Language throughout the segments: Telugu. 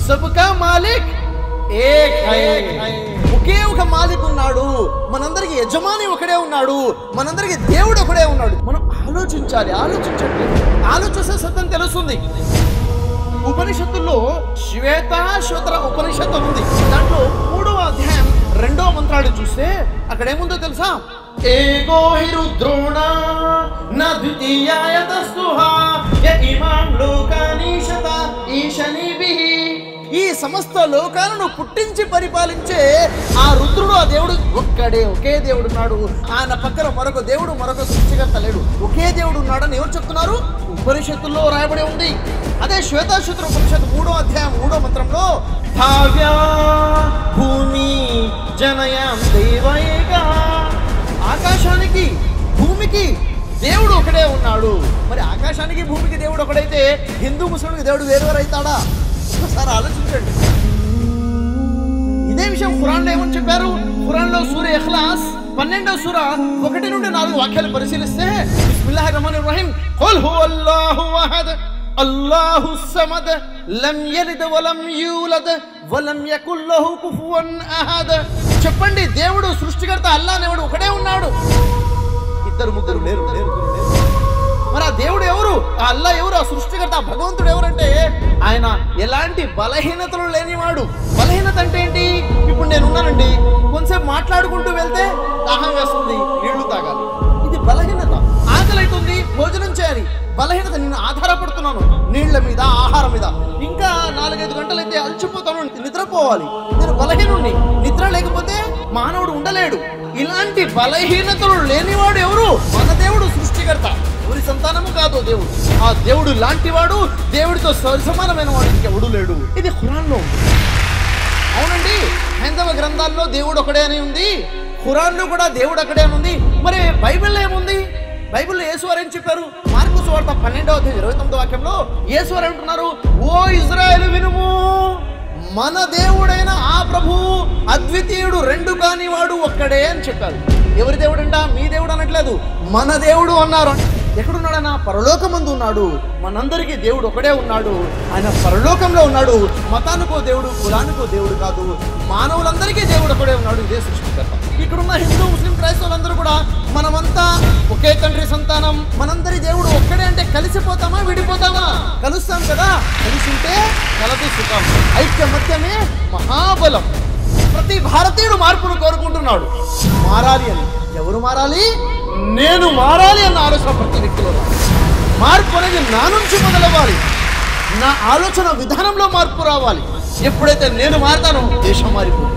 सबका मालिक एक है ఒకే ఒక మాలిక్ ఉన్నాడు మనందరికి యజమాని ఒకడే ఉన్నాడు మనందరికి దేవుడు ఒకడే ఉన్నాడు మనం ఆలోచించాలి ఆలోచిస్తే సత్యం తెలుస్తుంది ఉపనిషత్తుల్లో శ్వేతాశ్వతర ఉపనిషత్తు ఉంది దాంట్లో 3వ అధ్యాయం 2వ మంత్రాన్ని చూస్తే అక్కడ ఏముందో తెలుసా ఏకో హి రుద్రోణ న ద్వితీయాయ తస్తుహా య ఇమాం లోకానీశత ఈశనిభిః ఈ సమస్త లోకాలను పుట్టించి పరిపాలించే ఆ రుద్రుడు ఆ దేవుడు ఒకే దేవుడు ఉన్నాడు ఆయన పక్కన మరొక దేవుడు మరొక సృష్టికర్త లేడు ఒకే దేవుడు ఉన్నాడని ఎవరు చెప్తున్నారు ఉపనిషత్తుల్లో రాయబడి ఉంది అదే శ్వేతాశ్వతర ఉపనిషత్తు 3వ అధ్యాయం 3వ మంత్రంలో భావ్యా భూమి జనయాం దేవయేక ఆకాశానికి భూమికి దేవుడు ఒకడే ఉన్నాడు మరి ఆకాశానికి భూమికి దేవుడు ఒకడైతే హిందూ ముస్లింకి దేవుడు వేరు అవుతాడా ఒకసారి ఆలోచించండి ఇదే విషయం ఖురాన్లో ఏమని చెప్పారు ఖురాన్లో సూర ఇఖ్లాస్ 12వ సూర 1 నుండి 4 వాక్యాలు పరిశీలిస్తే బిస్మిల్లాహిర్ రహమానిర్ రహీం ఖుల్ హువల్లాహు అహద్ అల్లాహుస్ సమద్ లం యలిద్ వలం యూలద్ వలం యకుల్ లహు కుఫువన్ అహద్ చెప్పండి దేవుడు సృష్టికర్త అల్లాహ్ అనేవాడు ఒకడే ఉన్నాడు ఇద్దరు ముగ్గురు లేరు మరి ఆ దేవుడు ఎవరు ఆ అల్లాహ్ ఎవరు ఆ సృష్టికర్త ఆ భగవంతుడు ఎవరంటే ఆయన ఎలాంటి బలహీనతలు లేనివాడు బలహీనత అంటే ఏంటి ఇప్పుడు నేను ఉన్నానండి కొంచెంసేపు మాట్లాడుకుంటూ వెళ్తే దాహం వేస్తుంది నీళ్లు తాగాలి ఇది బలహీనత ఆకలి అవుతుంది భోజనం చేయాలి బలహీనత నేను ఆధారపడుతున్నాను నీళ్ల మీద ఆహారం మీద ఇంకా 4-5 గంటలైతే అలసిపోతాను నిద్రపోవాలి నేను బలహీనుడిని నిద్ర లేకపోతే మానవుడు ఉండలేడు ఇలాంటి బలహీనతలు లేనివాడు ఎవరు మన దేవుడు సృష్టికర్త ఎవరి సంతానము కాదు దేవుడు ఆ దేవుడు లాంటివాడు దేవుడితో సమానమైన వాడు ఇంకెవడు లేడు ఇది ఖురాన్లో అవునండి హైందవ గ్రంథాల్లో దేవుడు ఒకడే అని ఉంది ఖురాన్లో కూడా దేవుడు ఒకడే అని ఉంది మరి బైబిల్లో ఏముంది బైబిల్లో యేసువారు ఏం చెప్పారు మార్కు సువార్త 12వ అధ్యాయం 29వ వాక్యంలో యేసువారు అంటున్నారు ఓ ఇజ్రాయేలు వినుము మన దేవుడైన ఆ ప్రభు అద్వితీయుడు రెండు కాని వాడు ఒక్కడే అని చెప్పారు ఎవరి దేవుడంట మీ దేవుడు అనట్లేదు మన దేవుడు అన్నారు ఎక్కడున్నాడన్న పరలోకమందు ఉన్నాడు మనందరికీ దేవుడు ఒకడే ఉన్నాడు ఆయన పరలోకంలో ఉన్నాడు మతానికో దేవుడు కులానికో దేవుడు కాదు మానవులందరికీ దేవుడు ఒకడే ఉన్నాడు ఇదే సృష్టికర్త ఇక్కడున్న హిందూ ముస్లిం క్రైస్తవులందరూ కూడా మనమంతా ఒకే తండ్రి సంతానం మనందరి దేవుడు ఒక్కడే అంటే కలిసిపోతామా విడిపోతామా కలుస్తాం కదా కలిసింటే కలదు సుఖం ఐక్యమత్యమే మహాబలం ప్రతి భారతీయుడు మార్పును కోరుకుంటున్నాడు మారాలి అని ఎవరు మారాలి నేను మారాలి అన్న ఆలోచన ప్రతి వ్యక్తిలో మార్పు అనేది నా నుంచి మొదలవ్వాలి నా ఆలోచన విధానంలో మార్పు రావాలి ఎప్పుడైతే నేను మారుతానో దేశం మారిపోతుంది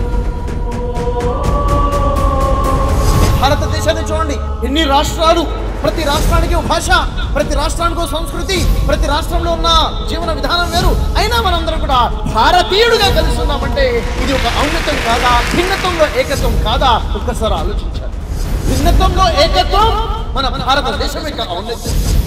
భారతదేశాన్ని చూడండి ఎన్ని రాష్ట్రాలు ప్రతి రాష్ట్రానికి ఒక భాష ప్రతి రాష్ట్రానికి ఒక సంస్కృతి ప్రతి రాష్ట్రంలో ఉన్న జీవన విధానం వేరు అయినా మనందరం కూడా భారతీయుడిగా కలిసి ఉన్నామంటే ఇది ఒక ఔన్నత్యం కాదా భిన్నత్వంలో ఏకత్వం కాదా ఒక్కసారి ఆలోచించాలి భిన్నత్వంలో ఏకత్వం మన భారతదేశం యొక్క ఔన్నత్యం